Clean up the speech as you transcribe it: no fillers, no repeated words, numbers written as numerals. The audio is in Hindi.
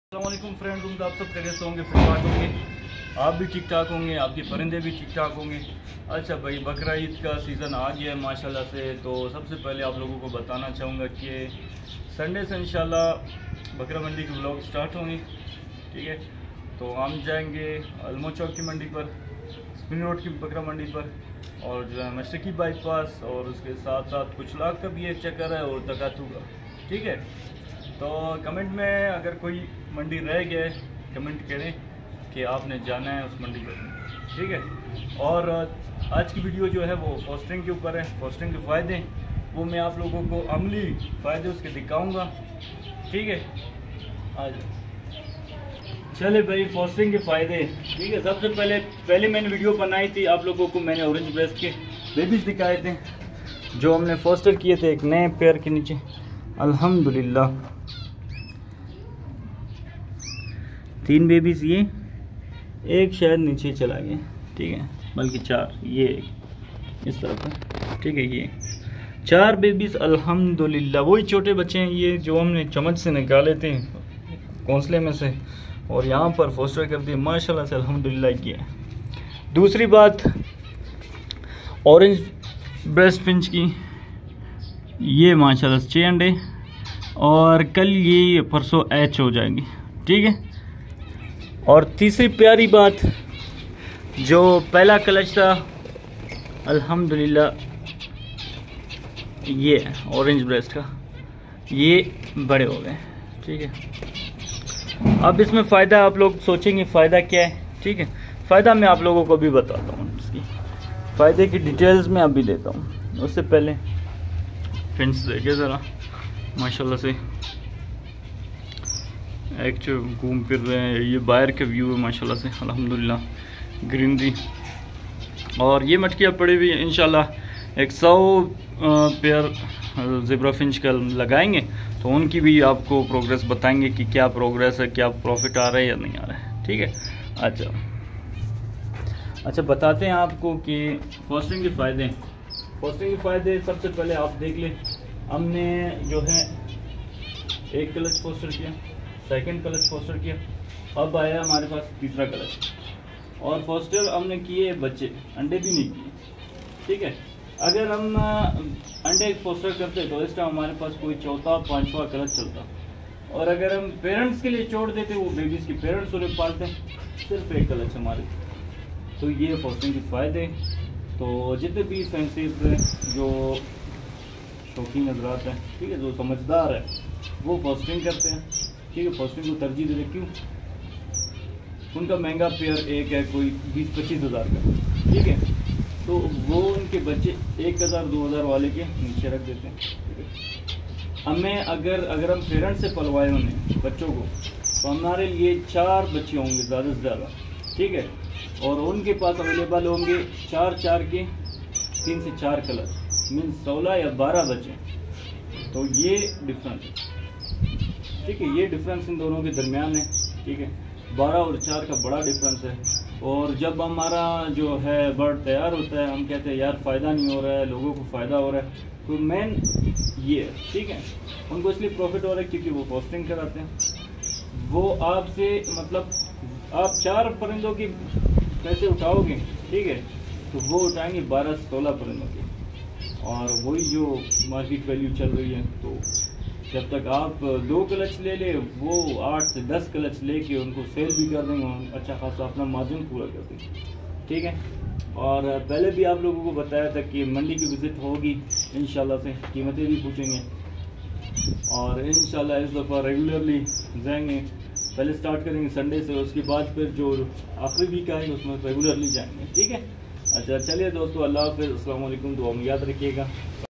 अस्सलामुअलैकुम फ्रेंड्स, उम्मीद आप सब खैरियत से होंगे, फिट होंगे, आप भी ठीक ठाक होंगे, आपके परिंदे भी ठीक ठाक होंगे। अच्छा भाई, बकरा ईद का सीज़न आ गया है माशाल्लाह से। तो सबसे पहले आप लोगों को बताना चाहूँगा कि संडे से इंशाल्लाह बकरा मंडी के व्लॉग स्टार्ट होंगे। ठीक है, तो हम जाएंगे अलमो चौक की मंडी पर, स्पिन रोड की बकरा मंडी पर, और जो है मशरकी बाईपास, और उसके साथ साथ कुछ लाख का भी एक चक्कर है और तकातू का। ठीक है, तो कमेंट में अगर कोई मंडी रह गए कमेंट करें कि आपने जाना है उस मंडी पर। ठीक है, और आज की वीडियो जो है वो फॉस्टरिंग के ऊपर है। फॉस्टरिंग के फ़ायदे वो मैं आप लोगों को अमली फ़ायदे उसके दिखाऊंगा। ठीक है, आज चले भाई, फॉस्टरिंग के फ़ायदे। ठीक है, सबसे पहले मैंने वीडियो बनाई थी, आप लोगों को मैंने ऑरेंज ब्रेस्ट के बेबीज दिखाए थे जो हमने फॉस्टर किए थे एक नए पेयर के नीचे। अल्हम्दुलिल्लाह 3 बेबीज, ये एक शायद नीचे चला गया। ठीक है, बल्कि 4, ये इस तरफ है। ठीक है, ये 4 बेबीज अल्हम्दुलिल्लाह, वही छोटे बच्चे हैं ये जो हमने चम्मच से निकाले थे घोंसले में से और यहाँ पर फोस्टर कर दिए माशाल्लाह से अल्हम्दुलिल्लाह किया। दूसरी बात ऑरेंज ब्रेस्ट फिंच की, ये माशाल्लाह से 6 अंडे, और कल ये परसों एच हो जाएंगी। ठीक है, और तीसरी प्यारी बात, जो पहला क्लच था अल्हम्दुलिल्लाह ये ऑरेंज ब्रेस्ट का, ये बड़े हो गए। ठीक है, अब इसमें फ़ायदा आप लोग सोचेंगे फ़ायदा क्या है। ठीक है, फ़ायदा मैं आप लोगों को भी बताता हूँ, इसकी फ़ायदे की डिटेल्स में अभी देता हूँ। उससे पहले फिंच देखे ज़रा, माशाल्लाह से एक्चुअल घूम फिर रहे हैं। ये बाहर का व्यू है माशाल्लाह से अल्हम्दुलिल्लाह, ग्रीनरी, और ये मटकियाँ पड़ी हुई हैं। इंशाल्लाह 100 पेयर ज़ेब्रा फिंच का लगाएंगे तो उनकी भी आपको प्रोग्रेस बताएंगे कि क्या प्रोग्रेस है, क्या प्रॉफिट आ रहा है या नहीं आ रहा है। ठीक है, अच्छा बताते हैं आपको कि फॉस्टरिंग के फ़ायदे। फॉस्टरिंग के फ़ायदे सबसे पहले आप देख लें, हमने जो है एक क्लच फोस्टर किया, सेकंड क्लच फोस्टर किया, अब आया हमारे पास तीसरा क्लच, और फोस्टर हमने किए बच्चे, अंडे भी नहीं किए। ठीक है, अगर हम अंडे फोस्टर करते तो इस टाइम हमारे पास कोई चौथा पांचवा क्लच चलता, और अगर हम पेरेंट्स के लिए छोड़ देते, वो बेबीज के पेरेंट्स उन्हें पालते, सिर्फ एक क्लच हमारे। तो ये फॉस्टरिंग के फ़ायदे। तो जितने भी फैंसी जो शौकीन हजरात हैं, ठीक है, जो समझदार है, वो फॉस्टरिंग करते हैं। ठीक है, फॉस्टरिंग को तरजीह देते, क्यों? उनका महंगा पेयर एक है कोई 20-25 हज़ार का। ठीक है, तो वो उनके बच्चे 1000-2000 वाले के नीचे रख देते हैं। हमें अगर हम पेरेंट्स से पलवाए उन्हें बच्चों को, तो हमारे लिए 4 बच्चे होंगे ज़्यादा से ज़्यादा। ठीक है, और उनके पास अवेलेबल होंगे 4 के 3 से 4 कलर, मीन्स 16 या 12 बच्चे। तो ये डिफरेंस है। ठीक है, ये डिफरेंस इन दोनों के दरमियान है। ठीक है, 12 और 4 का बड़ा डिफरेंस है। और जब हमारा जो है बर्ड तैयार होता है, हम कहते हैं यार फ़ायदा नहीं हो रहा है, लोगों को फ़ायदा हो रहा है, तो मेन ये है। ठीक है, उनको इसलिए प्रॉफिट हो रहा है क्योंकि वो फॉस्टरिंग कराते हैं। वो आपसे मतलब आप 4 परिंदों के पैसे उठाओगे, ठीक है, तो वो उठाएंगे 12 से 16 परिंदों के, और वही जो मार्केट वैल्यू चल रही है। तो जब तक आप 2 क्लच ले ले, वो 8 से 10 क्लच लेके उनको सेल भी कर देंगे, अच्छा खासा अपना मार्जिन पूरा कर देंगे। ठीक है, और पहले भी आप लोगों को बताया था कि मंडी की विज़िट होगी इंशाल्लाह से, कीमतें भी पूछेंगे, और इंशाल्लाह इस दफ़ा रेगुलरली जाएंगे। पहले स्टार्ट करेंगे संडे से, उसके बाद फिर जो आखिरी वीक आएंगे उसमें रेगुलरली जाएंगे। ठीक है, अच्छा चलिए दोस्तों, अल्लाह हाफ़िज़, अस्सलाम वालेकुम, दुआ में याद रखिएगा।